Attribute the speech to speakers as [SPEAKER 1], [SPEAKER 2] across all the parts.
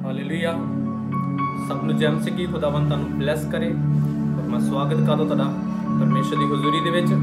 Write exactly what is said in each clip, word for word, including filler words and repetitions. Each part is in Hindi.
[SPEAKER 1] हालेलुया। सब ਨੂੰ ਜੈਮ ਸਿੱਕੀ ਖੁਦਾਵੰਦ ਤੁਹਾਨੂੰ ਬਲੈਸ ਕਰੇ। और मैं स्वागत करता ਤੁਹਾਡਾ परमेश्वर की हजूरी ਦੇ ਵਿੱਚ।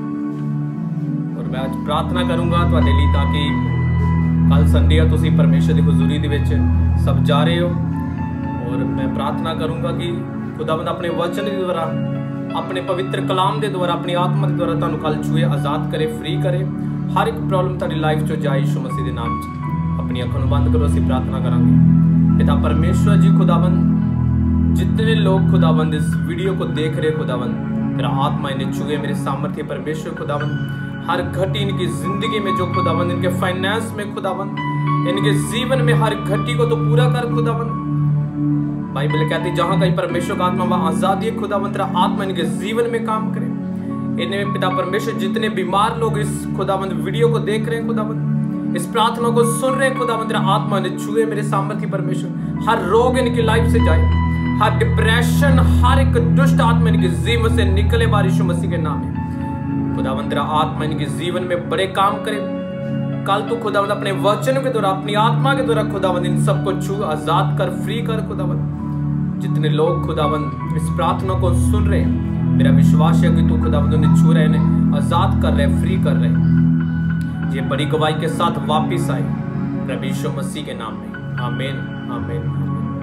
[SPEAKER 1] और मैं आज प्रार्थना करूँगा ਤੁਹਾਡੇ ਲਈ ਤਾਂ ਕਿ कल संडे आ तुसीं परमेश्वर की हजूरी ਦੇ ਵਿੱਚ सब जा रहे हो। और मैं प्रार्थना करूँगा कि खुदावंद अपने वचन के द्वारा, अपने पवित्र कलाम के द्वारा, अपनी आत्मा के द्वारा ਤੁਹਾਨੂੰ कल छूए, आज़ाद करे, फ्री करे। हर एक प्रॉब्लम ਤੁਹਾਡੀ लाइफ चो जाए यीशु मसीह के नाम च। अपनी अखों बंद करो, असीं प्रार्थना करांगे। पिता परमेश्वर जी खुदावंद, जितने लोग खुदावंद इस वीडियो को देख रहे खुदावंद, मेरा आत्मा इन्हें छुए, मेरे सामर्थ्य परमेश्वर खुदावंद, हर घटी इनकी जिंदगी में जो खुदावंद, इनके फाइनेंस में खुदावंद, इनके जीवन में हर घटी को तो पूरा कर खुदावंद। बाइबल कहती जहाँ कहीं परमेश्वर का आत्मा वहाँ आजादी है खुदावंद। तेरा आत्मा इनके जीवन में काम करे। इन्हें पिता परमेश्वर, जितने बीमार लोग इस खुदावंद वीडियो को देख रहे हैं खुदावंद, इस प्रार्थना को सुन रहे हैं खुदावंद, तेरा आत्मा इन्हें छुए, मेरे सामर्थ्य परमेश्वर। हर रोग इनकी लाइफ से जाए, हर डिप्रेशन, हर एक दुष्ट आत्मा इनके जीवन से निकले बारिश यीशु मसीह के नाम में। खुदावंद तेरा आत्मा इनके जीवन में बड़े काम करे। कल तू खुदावंद अपने वचन के द्वारा, अपनी आत्मा के द्वारा खुदावंद इन सबको छू, आजाद कर, फ्री कर खुदावंद। जितने लोग खुदावंद इस प्रार्थना को सुन रहे हैं, मेरा विश्वास है कि तू खुदावंद उन्हें छू रहे, इन्हें आजाद कर रहे, फ्री कर रहे। ये बड़ी गवाही के साथ वापिस आए प्रभु यीशु मसीह के नाम में। आमीन, आमीन।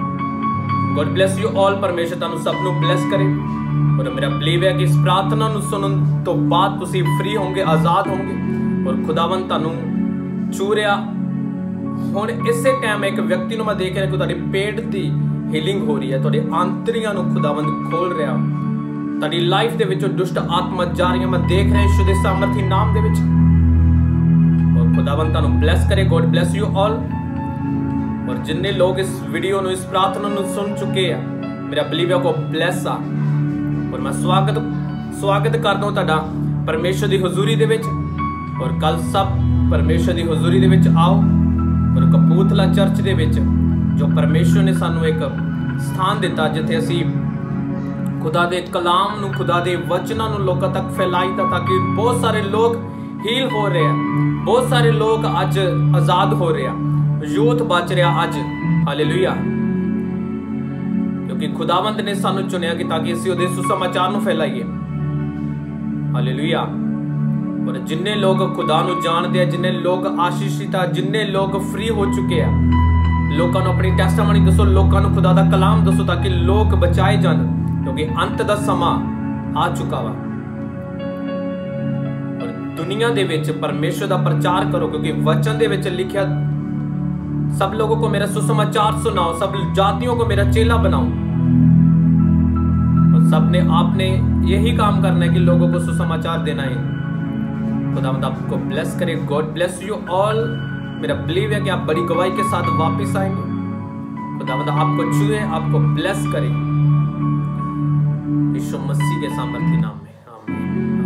[SPEAKER 1] God bless you all. परमेश्वर तुहानू सब नू ब्लेस करे। और मेरा बिलीव है कि इस प्रार्थना नू सुनन तो बाद तुसी फ्री होंगे, आजाद होंगे। और खुदावंद तुहानू छू रहा। हुण इसे टाइम एक व्यक्ति नू मैं देख रहा कि तुहाडे पेट दी हीलिंग हो रही है, तुहाडे आंतरियां नू खुदावंद खोल रहा। तुहाडी लाइफ दे विचों दुष्ट आत्मा जा रही, मैं देख रहा यीशु दे सामर्थी नाम दे विच। और खुदावंद तुहानू ब्लेस करे। God bless you all. और जिन्ने लोग इस वीडियो नू, इस प्रार्थना नू सुन चुके हैं, मेरा बिलीव है को ब्लेस आ। और मैं स्वागत स्वागत करदा हूं तुहाडा परमेश्वर दी हजूरी दे विच। और कल सब परमेश्वर दी हजूरी दे विच आओ। और कपूरथला चर्च दे विच जो परमेश्वर ने सानू एक स्थान दिता, जिथे असी खुदा दे कलाम नू, खुदा दे वचनां नू लोकां तक फैलाईदा, ताकि बहुत सारे लोग हील हो रहे हैं, बहुत सारे लोग अज आजाद हो रहे हैं, यूथ बच रहा अज। हालेलुया। क्योंकि खुदावंद ने सानू चुनिया कि ताकि असी उहदे सुसमाचार नू फैलाइए। हालेलुया। और जिन्ने लोग खुदा नू जानते हैं, जिन्ने लोग आशीषित है, जिन्ने लोग फ्री हो चुके हैं, लोगों को अपनी टेस्टामनी दसो, लोगों को खुदा दा कलाम दसो, ताकि लोग बचाए जान। क्योंकि अंत दा समा आ चुका वा। और दुनिया दे विच परमेश्वर दा प्रचार करो, क्योंकि वचन दे विच लिखिया, सब लोगों को मेरा सुसमाचार सुनाओ, सब जातियों को मेरा चेला बनाओ। और सबने आपने यही काम करना है कि लोगों को सुसमाचार देना है। खुदावंद आपको ब्लेस करे। God bless you all. मेरा बिलीव है कि आप बड़ी गवाही के साथ वापस आएंगे। खुदावंद आपको छुए, आपको ब्लेस करे यीशु मसीह के सामर्थी नाम में। आमीन।